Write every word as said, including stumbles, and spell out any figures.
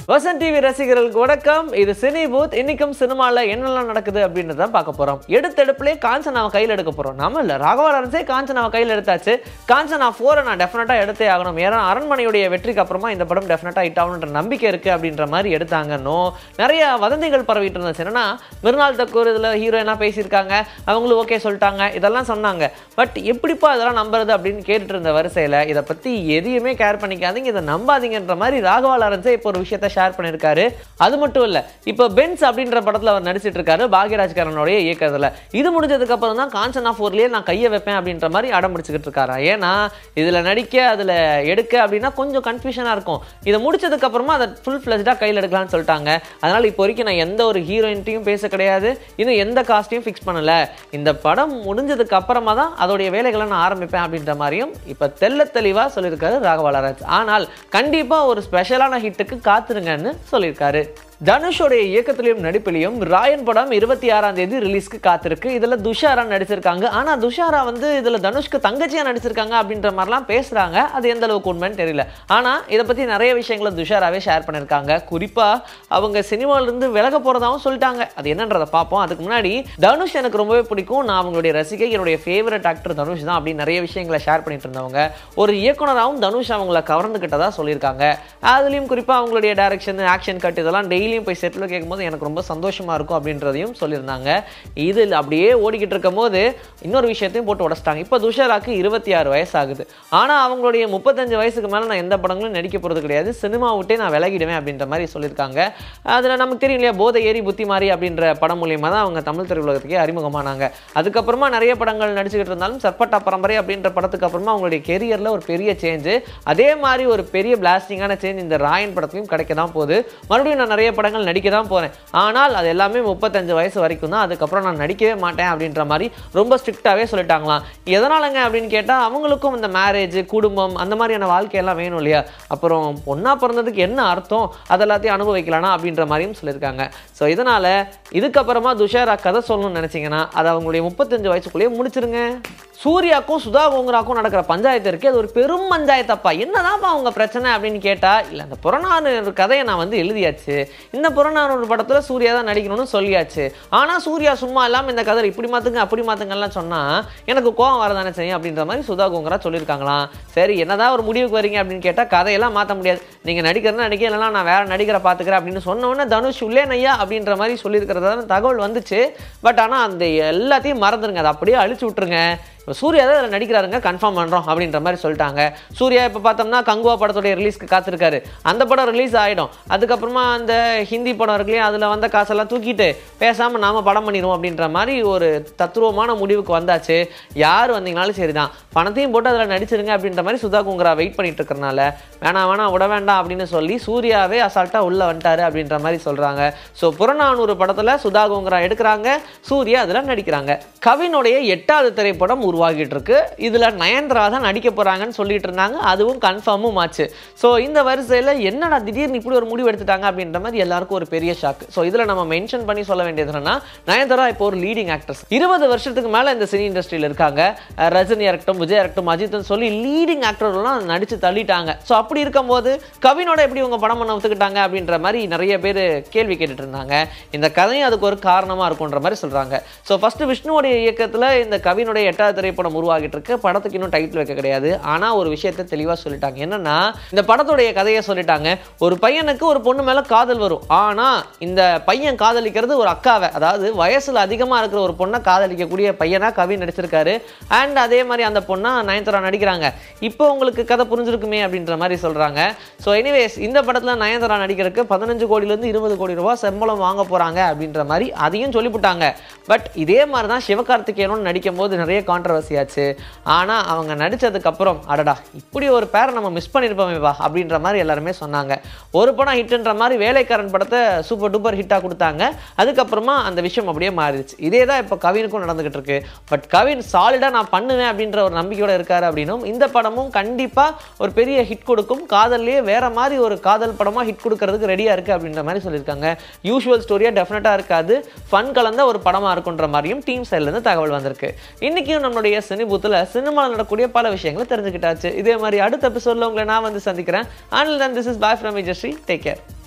Vasanth TV ரசிகர்களுக்கு வணக்கம். இது சினி பூத். இன்னைக்கும் சினிமால என்னெல்லாம் நடக்குது அப்படின்றத பார்க்க போறோம். எடுத்தெடுப்புலயே காஞ்சனாவை கையில் எடுக்க போறோம். நாம இல்ல, ராகவா லாரன்ஸே காஞ்சனாவை கையில் எடுத்தாச்சு. காஞ்சனா ஃபோரை நான் டெஃபினட்டா எடுத்தே ஆகணும். ஏன்னா அரண்மனையுடைய வெற்றிக்கு அப்புறமா இந்த படம் டெஃபினட்டா ஹிட் ஆகணுன்ற நம்பிக்கை இருக்கு அப்படின்ற மாதிரி எடுத்தாங்கன்னு நிறைய வதந்திகள் பரவிட்டு இருந்துச்சு. என்னன்னா மிருனால் தக்கூர் இதுல ஹீரோயினா பேசியிருக்காங்க, அவங்களும் ஓகே சொல்லிட்டாங்க, இதெல்லாம் சொன்னாங்க. பட் எப்படிப்பா இதெல்லாம் நம்புறது அப்படின்னு கேட்டுட்டு இருந்த வரிசையில இதை பத்தி எதையுமே கேர் பண்ணிக்காதீங்க, இதை நம்பாதீங்கன்ற மாதிரி ராகவா லாரன்ஸே இப்போ ஒரு விஷயத்த ஷேர் பண்ணிருக்காரு. அது மட்டும் இல்ல, இப்போ பென்ஸ் அப்படின்ற படத்துல அவர் நடிச்சிட்டு இருக்காரு பாக்யராஜ் கரனுடைய இயக்கத்துல. இது முடிஞ்சதுக்கு அப்புறம் தான் காஞ்சனா ஃபோர்லயே நான் கையை வைப்பேன் அப்படின்ற மாதிரி அடம் பிடிச்சிக்கிட்டு இருக்காரா. ஏன்னா இதுல நடிக்க அதுல எடுக்க அப்படின்னா கொஞ்சம் கன்ஃபியூஷனா இருக்கும். இதை முடிச்சதுக்கு அப்புறமா அதை ஃபுல் ஃபிளஜ்டா கையில் எடுக்கலாம்னு சொல்லிட்டாங்க. அதனால இப்போ வரைக்கும் நான் எந்த ஒரு ஹீரோயின்ட்டையும் பேச கிடையாது, இன்னும் எந்த காஸ்டையும் ஃபிக்ஸ் பண்ணல. இந்த படம் முடிஞ்சதுக்கு அப்புறமா தான் அதோடைய வேலைகளை நான் ஆரம்பிப்பேன் அப்படின்ற மாதிரியும் இப்ப தெல்ல தெளிவா சொல்லியிருக்காரு ராகவா லாரன்ஸ். ஆனால் கண்டிப்பா ஒரு ஸ்பெஷலான ஹிட்டுக்கு காத்துருங்கன்னு சொல்லியிருக்காரு. தனுஷோடைய இயக்கத்திலையும் நடிப்பிலையும் ராயன் படம் இருபத்தி ஆறாம் தேதி ரிலீஸ்க்கு காத்திருக்கு. இதுல துஷாரா நடிச்சிருக்காங்க. ஆனா துஷாரா வந்து இதுல தனுஷ்க்கு தங்கச்சியா நடிச்சிருக்காங்க அப்படின்ற மாதிரிலாம் பேசுறாங்க. அது எந்த அளவுக்கு உண்மைன்னு தெரியல. ஆனா இதை பத்தி நிறைய விஷயங்களை துஷாராவே ஷேர் பண்ணிருக்காங்க. குறிப்பா அவங்க சினிமால இருந்து விலக போறதாவும் சொல்லிட்டாங்க. அது என்னன்றதை பார்ப்போம். அதுக்கு முன்னாடி தனுஷ் எனக்கு ரொம்பவே பிடிக்கும், நான் அவங்களுடைய ரசிகை, என்னுடைய ஃபேவரட் ஆக்டர் தனுஷ் தான் அப்படின்னு நிறைய விஷயங்களை ஷேர் பண்ணிட்டு இருந்தவங்க. ஒரு இயக்குனராகவும் தனுஷ் அவங்களை கவர்ந்துகிட்டதா சொல்லியிருக்காங்க. அதுலயும் குறிப்பா அவங்களுடைய டைரக்ஷன், ஆக்ஷன் கட் இதெல்லாம் டெய்லி போய் செட்டில் கேட்கும்போது எனக்கு ரொம்ப சந்தோஷமா இருக்கும் அப்படின்றதையும் சொல்லியிருந்தாங்க. இது அப்படியே ஓடிக்கிட்டு இருக்கும் போது இன்னொரு விஷயத்தையும் போட்டு உடச்சிட்டாங்க. இப்போ துஷாராக்கு இருபத்தி ஆறு வயசு ஆகுது. ஆனா அவங்களுடைய முப்பத்தஞ்சு வயசுக்கு மேல நான் எந்த படங்களும் நடிக்க போறது கிடையாது, சினிமா விட்டே நான் விலகிடுவேன் அப்படின்ற மாதிரி சொல்லியிருக்காங்க. அதுல நமக்கு தெரியும் இல்லையா, போதை ஏறி புத்தி மாறி அப்படின்ற படம் மூலியமா தான் அவங்க தமிழ் திரையுலகத்துக்கே அறிமுகமானாங்க. அதுக்கப்புறமா நிறைய படங்கள் நடிச்சுக்கிட்டு இருந்தாலும் சர்பட்டா பரம்பரை அப்படின்ற படத்துக்கு அப்புறமா அவங்களுடைய கெரியர்ல ஒரு பெரிய சேஞ்சு, அதே மாதிரி ஒரு பெரிய பிளாஸ்டிங்கான சேஞ்ச் இந்த ராயன் படத்துலையும் கிடைக்க தான் போகுது. மறுபடியும் நான் நிறைய படங்கள் நடிக்க தான் போறேன், ஆனால் அது எல்லாமே முப்பத்தஞ்சு வயசு வரைக்கும் தான், அதுக்கப்புறம் நான் நடிக்கவே மாட்டேன் அப்படின்ற மாதிரி ரொம்ப ஸ்ட்ரிக்டாவே சொல்லிட்டாங்களாம். எதனாலங்க அப்படின்னு கேட்டா அவங்களுக்கும் இந்த மேரேஜ், குடும்பம், அந்த மாதிரியான வாழ்க்கையெல்லாம் வேணும் இல்லையா, அப்புறம் பொண்ணா பிறந்ததுக்கு என்ன அர்த்தம், அதெல்லாத்தையும் அனுபவிக்கலாம் அப்படின்ற மாதிரியும் சொல்லியிருக்காங்க. ஸோ இதனால இதுக்கப்புறமா துஷாரா கதை சொல்லணும்னு நினைச்சீங்கன்னா அதை அவங்களுடைய முப்பத்தஞ்சு வயசுக்குள்ளேயே முடிச்சிருங்க. சூர்யாக்கும் சுதா கோங்கராக்கும் நடக்கிற பஞ்சாயத்து இருக்கு, அது ஒரு பெரும் பஞ்சாயத்தப்பா, என்னதான்ப்பா அவங்க பிரச்சனை அப்படின்னு கேட்டா, இல்லை அந்த புறநானூறு கதையை நான் வந்து எழுதியாச்சு, இந்த புறநானூறு படத்துல சூர்யா தான் நடிக்கணும்னு சொல்லியாச்சு, ஆனா சூர்யா சும்மா இல்லாமல் இந்த கதை இப்படி மாத்துங்க அப்படி மாத்துங்கலாம் சொன்னா எனக்கு கோவம் வரதானே செய்யும் அப்படின்ற மாதிரி சுதா கோங்கரா சொல்லியிருக்காங்களாம். சரி, என்னதான் ஒரு முடிவுக்கு வரீங்க அப்படின்னு கேட்டா கதையெல்லாம் மாற்ற முடியாது, நீங்க நடிக்கிறதா நடிக்க, இல்லைன்னா நான் வேற நடிகரை பார்த்துக்கிறேன் அப்படின்னு சொன்ன உடனே தனுஷ் உள்ளே நையா அப்படின்ற மாதிரி சொல்லியிருக்கிறதான தகவல் வந்துச்சு. பட் ஆனால் அந்த எல்லாத்தையும் மறந்துருங்க, அதை அப்படியே அழிச்சு விட்டுருங்க. சூர்யா தான் அதில் நடிக்கிறாருங்க, கன்ஃபார்ம் பண்ணுறோம் அப்படின்ற மாதிரி சொல்லிட்டாங்க. சூர்யா இப்போ பார்த்தோம்னா கங்குவா படத்துடைய ரிலீஸ்க்கு காத்திருக்காரு. அந்த படம் ரிலீஸ் ஆகிடும், அதுக்கப்புறமா அந்த ஹிந்தி படம் இருக்குல்லையா, அதில் வந்த காசெல்லாம் தூக்கிட்டு பேசாமல் நாம படம் பண்ணிடுவோம் அப்படின்ற மாதிரி ஒரு தத்துருவமான முடிவுக்கு வந்தாச்சு. யார் வந்தீங்கனாலும் சரி தான், பணத்தையும் போட்டு அதில் நடிச்சிருங்க அப்படின்ற மாதிரி சுதா கோங்கரா வெயிட் பண்ணிட்டு இருக்கிறனால வேணாம் வேணாம் விட வேண்டாம் அப்படின்னு சொல்லி சூர்யாவே அசால்ட்டாக உள்ளே வந்துட்டாரு அப்படின்ற மாதிரி சொல்கிறாங்க. ஸோ புறநானூறு படத்தில் சுதா கோங்கரா எடுக்கிறாங்க, சூர்யா அதில் நடிக்கிறாங்க. கவினுடைய எட்டாவது திரைப்படம் உருவாகிட்டு இருக்கு. இதுல நயன்தாரா தான் நடிக்க போறாங்கன்னு சொல்லிட்டு இருந்தாங்க, அதுவும் கன்ஃபார்மும் ஆச்சு. ஸோ இந்த வரிசையில் என்னடா திடீர்னு இப்படி ஒரு முடிவு எடுத்துட்டாங்க அப்படின்ற மாதிரி எல்லாருக்கும் ஒரு பெரிய ஷாக். ஸோ இதுல நம்ம மென்ஷன் பண்ணி சொல்ல வேண்டியது என்னன்னா, நயன்தாரா இப்போ ஒரு லீடிங் ஆக்ட்ரஸ், இருபது வருஷத்துக்கு மேல இந்த சினி இண்டஸ்ட்ரியில் இருக்காங்க. ரஜினி இருக்கட்டும், விஜய் இருக்கட்டும், அஜித்னு சொல்லி லீடிங் ஆக்டர்லாம் நடிச்சு தள்ளிட்டாங்க. ஸோ அப்படி இருக்கும்போது கவினோட எப்படி உங்க படம் பண்ண ஒத்துக்கிட்டாங்க அப்படின்ற மாதிரி நிறைய பேர் கேள்வி கேட்டுட்டு இருந்தாங்க. இந்த கதையும் அதுக்கு ஒரு காரணமா இருக்கும்ன்ற மாதிரி சொல்றாங்க. ஸோ ஃபர்ஸ்ட் விஷ்ணுவோடைய இயக்கத்துல இந்த கவினுடைய எட்டாவது திரைப்படம் உருவாகிட்டு இருக்கு. படத்துக்கு இன்னும் டைட்டில் வைக்க கிடையாது. ஆனா ஒரு விஷயத்தை தெளிவா சொல்லிட்டாங்க. என்னன்னா இந்த படத்துடைய கதையை சொல்லிட்டாங்க. ஒரு பையனுக்கு ஒரு பொண்ணு மேல காதல் வரும். ஆனா இந்த பையன் காதலிக்கிறது ஒரு அக்காவை, அதாவது வயசுல அதிகமா இருக்கிற ஒரு பொண்ணை காதலிக்கக்கூடிய பையனா கவி நடிச்சிருக்காரு. அண்ட் அதே மாதிரி அந்த பொண்ணா நயன்தாரா நடிக்கிறாங்க. இப்போ உங்களுக்கு கதை புரிஞ்சிருக்குமே அப்படின்ற மாதிரி சொல்றாங்க. ஸோ எனிவேஸ் இந்த படத்துல நயன்தாரா நடிக்கிறதுக்கு பதினஞ்சு கோடியில இருந்து இருபது கோடி ரூபாய் சம்பளம் வாங்க போறாங்க அப்படின்ற மாதிரி அதையும் சொல்லிவிட்டாங்க. பட் இதே மாதிரி தான் சிவகார்த்திகேயனும் நடிக்கும் போது நிறைய கான்ட்ரவர்சி ஆச்சு. ஆனா அவங்க நடிச்சதுக்கு அப்புறம் அடடா இப்படி ஒரு பேரை நம்ம மிஸ் பண்ணிருப்போமேவா அப்படின்ற மாதிரி எல்லாருமே சொன்னாங்க. ஒரு படம் ஹிட்ன்ற மாதிரி வேலைக்காரன் படத்தை சூப்பர் டூப்பர் ஹிட்டா கொடுத்தாங்க. அதுக்கப்புறமா அந்த விஷயம் அப்படியே மாறிடுச்சு. இதே தான் இப்போ கவினுக்கும் நடந்துகிட்டு இருக்கு. பட் கவின் சாலிடா நான் பண்ணுவேன் அப்படின்ற ஒரு நம்பிக்கையோட இருக்காரு அப்படின்னும் இந்த படமும் கண்டிப்பா ஒரு பெரிய ஹிட் கொடுக்கும், காதல்லையே வேற மாதிரி ஒரு காதல் படமா ஹிட் கொடுக்கறதுக்கு ரெடியா இருக்கு அப்படின்ற மாதிரி சொல்லியிருக்காங்க. யூஷுவல் ஸ்டோரியா டெஃபினட்டா இருக்காது, ஃபன் கலந்த ஒரு படமா இருக்குன்ற மாதிரியும் டீம் சைட்ல இருந்து தகவல் வந்திருக்கு. இன்னைக்கும் நம்மளுடைய சினி பூத்துல சினிமாவில் நடக்கக்கூடிய பல விஷயங்களை தெரிஞ்சுக்கிட்டாச்சு. இதே மாதிரி அடுத்த எபிசோட்ல உங்களை நான் வந்து சந்திக்கிறேன். Until then, this is bye from Vijay Sri. Take care.